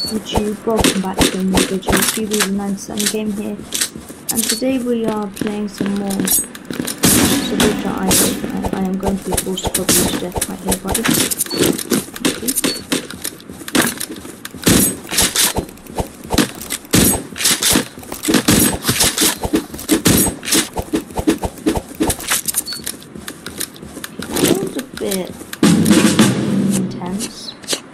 YouTube, welcome back to a new video. TV97 game here, and today we are playing some more Survive.io, and I am going to be forced to publish death right here, buddy. That was a bit intense.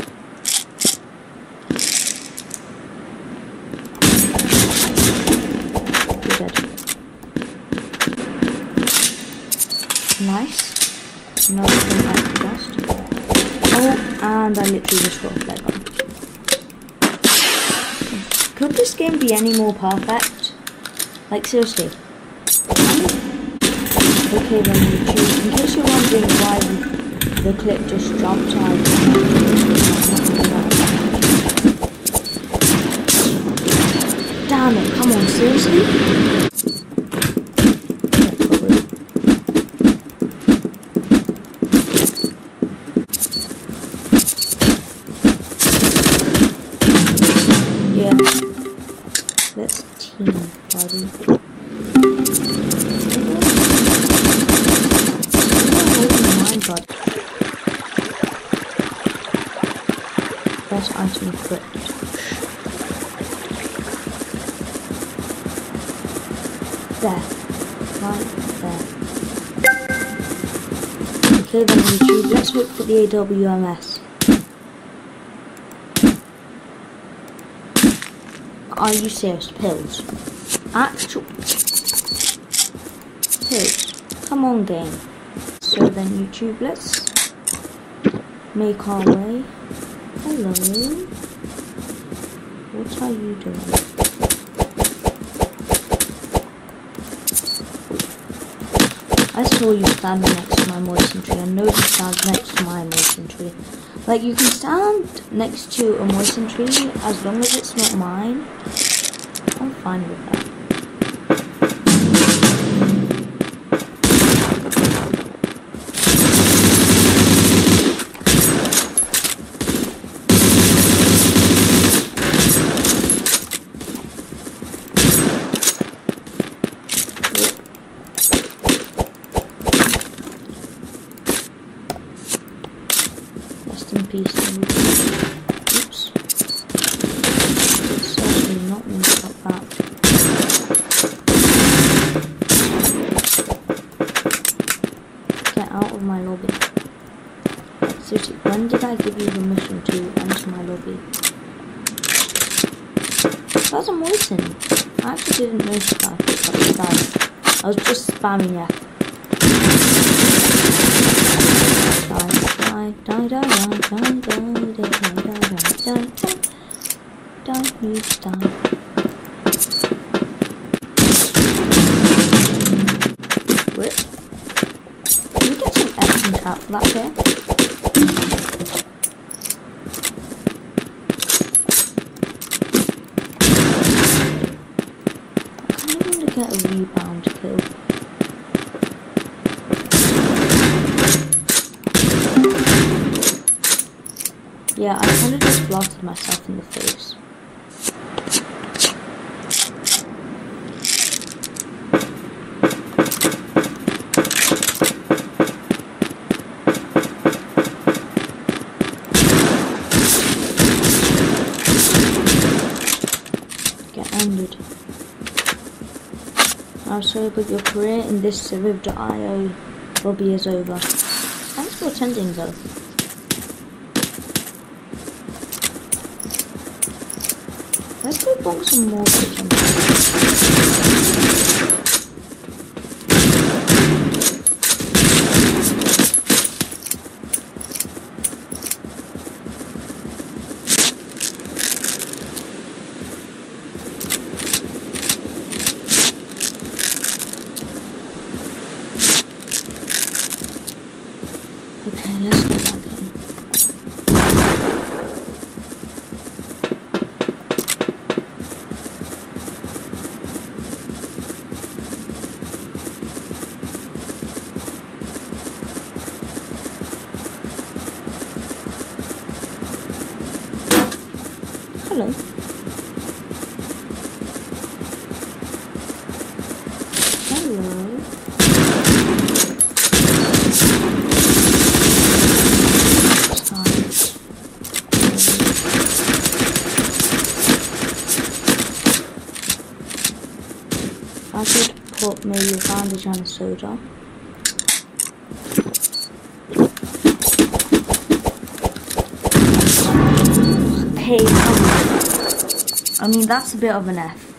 Nice. Another thing back to dust. Oh, and I literally just got a play button. Could this game be any more perfect? Like, seriously. Okay, then YouTube. In case you're wondering why the clip just jumped, damn it, come on, seriously? Let's team, buddy. Best item equipped. There. Right there. Okay then YouTube, let's hope for the AWMS. Are you serious? Pills. Actual pills. Come on, game. So then YouTube, let's make our way. Hello. What are you doing? I saw you standing next to my Mosin tree. I know you stand next to my Mosin tree. Like, you can stand next to a Mosin tree as long as it's not mine. I'm fine with that. Rest in peace. Oops. It's certainly not going to stop that. Get out of my lobby. Seriously, when did I give you permission to enter my lobby? That's a Mosin. I actually didn't notice that. I was just spamming F. Die, die, die, die, die, die, die, die, die, please die. What? Can we get some F and tap for that here? I kind of want to get a rebound kill. Yeah, I kind of just blasted myself in the face. Get ended. I'm sorry, but your career in this Survive.io lobby is over. Thanks for attending though. Let's go bonk some more chicken. Okay, let's go back in. Hello. Hello. I could put maybe a bandage and a soda. Hey, I mean that's a bit of an F.